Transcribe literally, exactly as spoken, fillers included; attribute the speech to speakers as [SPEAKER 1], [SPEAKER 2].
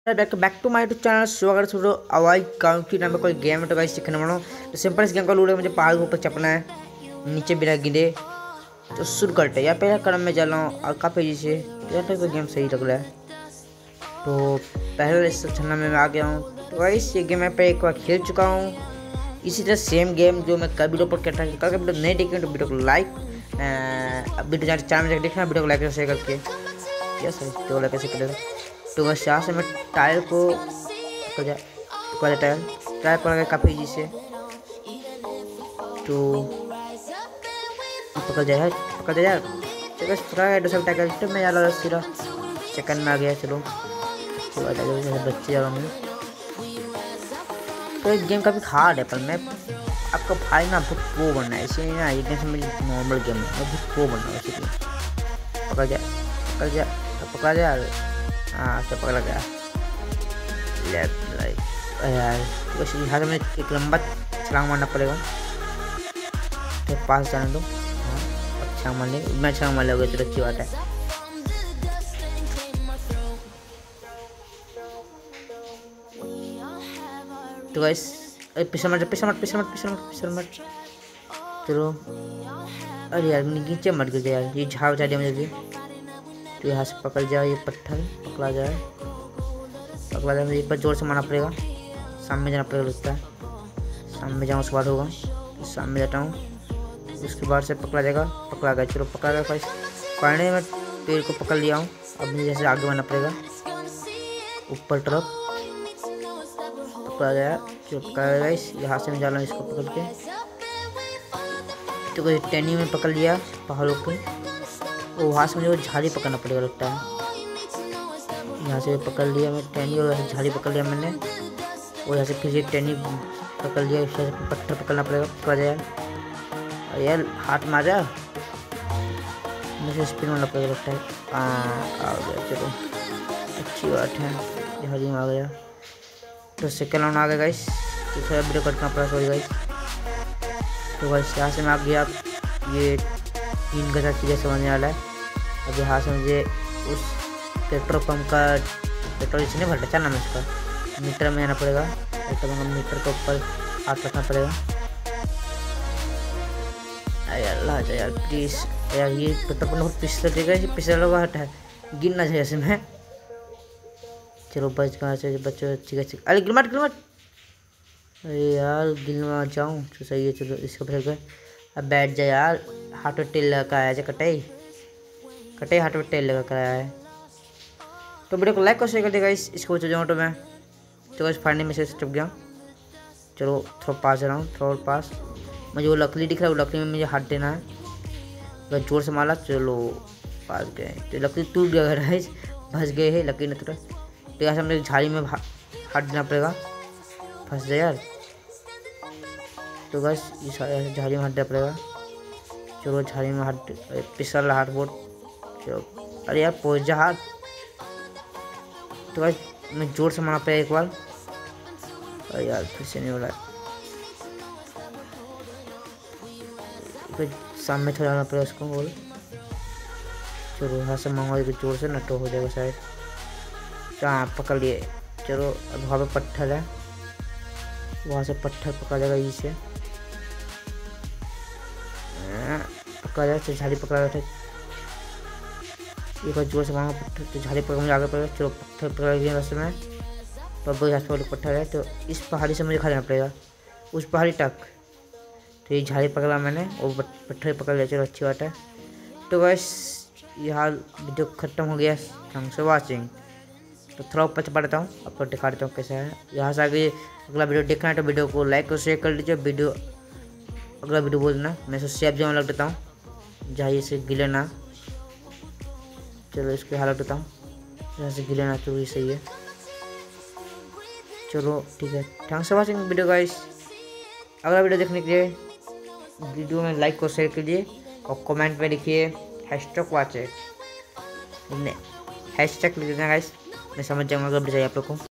[SPEAKER 1] Back back to my YouTube channel. So अगर छोड़ो आवाज गाँव की नाम कोई गेम है तो गाइस सीखने वाला हूँ। तो सिंपल इस गेम का रूल है, मुझे पहाड़ के ऊपर चपना है, नीचे बिना गिरे। तो शुरू करते या पहले क्रम में चल रहा हूँ और काफ़ी से यार तो गेम सही लग रहा है। तो पहले इस छन्ना में मैं आ गया हूँ। तो गाइस ये गेम मैं पे एक बार खेल चुका हूँ। इसी तरह सेम गेम जो मैं कल वीडियो पर कहता हूँ, कल वीडियो नहीं देखें तो वीडियो को लाइक वीडियो जाकर चैनल में जाकर देखना, वीडियो को लाइक शेयर करके यस तो लाइक कैसे करेगा। तो बस यहाँ से मैं टायर को पकड़ जाए पकड़ टायर टायर पकड़ गया काफ़ी इजी से। तो पकड़ जाए यार पकड़ जाए यार चलो पकड़ गया दूसरा टायर तो मैं यार सिरा सेकंड में आ गया। चलो तो आ जाएगा बच्चे जा रहा हूँ। तो एक गेम काफ़ी हार्ड है पर मैं आपका भाई ना बहुत प्रो बनना है, इसलिए ना ये गेम से मेरी नॉर्मल गेम है, मैं बहुत प्रो बनना है इसलिए। पकड़ जाए पकड़ जाए पकड़ा जाए यार। हाँ तो पकड़ा गया लेफ्ट राइट यार। बस यहाँ में एक लंबा छलांग मारना पड़ेगा तो पास जाने दो। हाँ अच्छा मान ले मैं छलांग मार लोगे तो अच्छी बात है। तो गाइस पिछले मत पिछले मत पिछले मत पिछले मत पिछले मत चलो। अरे यार नीचे मत गिर यार, ये झाड़ बचा दिया मुझे। तो यहाँ से पकड़ जाए ये पत्थर पकड़ा जाए पकड़ा जाए एक बार जोर से मारना पड़ेगा, सामने जाना पड़ेगा लगता है। सामने जाऊँ उसके बाद होगा, सामने जाता हूँ उसके बाद से पकड़ा जाएगा। पकड़ा गया चलो पकड़ा गया गाइस। फाइनली मैं पेड़ को पकड़ लिया हूँ। अब मुझे जैसे आगे बढ़ना पड़ेगा ऊपर तरफ। पकड़ा गया चलो पकड़ा गया गाइस। यहाँ से मैं जा रहा हूँ इसको पकड़ के। तो कोई टेनी में पकड़ लिया पहाड़ों को, वो वहाँ से मुझे वो झाड़ी पकड़ना पड़ेगा लगता है। यहाँ से पकड़ लिया मैं टहनी और यहाँ से झाड़ी पकड़ लिया मैंने, और यहाँ से फिर एक टहनी पकड़ लिया। इस से पत्थर पकड़ना पड़ेगा पकड़ा जाए यार। और यार हाथ मारा मुझे स्पिन मारना पड़ेगा लगता है। आ गया चलो अच्छी बात है, झाड़ी में आ गया। तो सेकेंड राउंड आ गया गाइस। तो थोड़ा वीडियो कटना पड़ा सॉरी गाइस। तो गाइस यहाँ से मैं आ गया, ये तीन गजा चीज़ें समझने वाला है। अब यहाँ से मुझे उस पेट्रोल पंप का पेट्रोल इसने भरता क्या नाम है इसका मीटर में आना पड़ेगा। पेट्रोल पंप मीटर के ऊपर हाथ रखना पड़ेगा। यार अल्लाह जा यार प्लीज़ यार, ये पेट्रोल पंप बहुत पिछले देगा, ये पिछले हुआ हट है गिर ना जाए ऐसे में। चलो बच कहाँ से बच्चों चिका चिका अरे गिर मत गिर मत। अरे यार गिर मत जाऊँ तो सही है। चलो इसको फिर गए अब बैठ जाए यार। हाथ में तेल लगा आया है कटाई कटाई हाथ में तेल लगा कराया है। तो वीडियो को लाइक और शेयर कर देगा इस इसको बचा जाऊँ तो मैं। तो बस फाइनली में से चुप गया। चलो थोड़ा पास जा रहा हूँ थोड़ा पास। मुझे वो लकड़ी दिख रहा है, वो लकड़ी में मुझे हाथ देना है। अगर जोर से मारा चलो पास गए। तो लकड़ी टूट गया गाइस, फंस गए है लकड़ी ने टूटा। तो यहाँ से मुझे झाड़ी में हाथ देना पड़ेगा, फंस जाए यार। तो बस इस झाड़ी में हाथ देना पड़ेगा। चलो झाड़ी में हाथ पिसल हाथ बोट चलो। अरे यार पहुँच जा हाथ। तो भाई मैं जोर से मारना पड़ा एक बार। अरे यार फिर से नहीं हो रहा है, फिर सामने थोड़ा जाना पड़ेगा उसको बोल। चलो यहाँ से मांगो जोर से नटो हो जाएगा शायद। हाँ पकड़ लिए। चलो अब वहाँ पे पत्थर है, वहाँ से पत्थर पकड़ा जाएगा यहीं से पकड़ा जाए। तो झाड़ी पकड़ा गया था एक बार जोर से मांगा पत्थर, तो झाड़ी पकड़ मुझे आगे पड़ेगा। चलो पत्थर पकड़ लिया रास्ते में। तो अब यहाँ पर पत्थर है, तो इस पहाड़ी से मुझे खा जाना पड़ेगा उस पहाड़ी तक। तो ये झाड़ी पकड़ा मैंने और पत्थर पकड़ लिया। चलो अच्छी बात है। तो बस यहाँ वीडियो ख़त्म हो गया। Thanks for watching. तो थोड़ा ऊपर चपा देता हूँ आपको दिखा देता हूँ कैसा है। यहाँ से आगे अगला वीडियो देखना है तो वीडियो को लाइक और शेयर कर लीजिए। वीडियो अगला वीडियो बोलना मैं इसे सेफ जमा लग देता हूँ जहाँ इसे गिले ना। चलो इसके हालत देता हूँ यहाँ से गिले ना, तो ये सही है। चलो ठीक है thanks for watching video guys. अगला वीडियो देखने के लिए वीडियो में लाइक और शेयर कीजिए और कमेंट में लिखिए हैशटैग वॉच इट हैशटैग लिख देना गाइस, मैं समझ जाऊँगा अगर आप लोग को।